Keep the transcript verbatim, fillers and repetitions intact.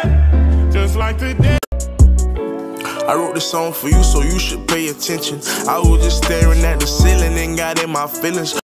just like today. I wrote this song for you, so you should pay attention. I was just staring at the ceiling and got in my feelings.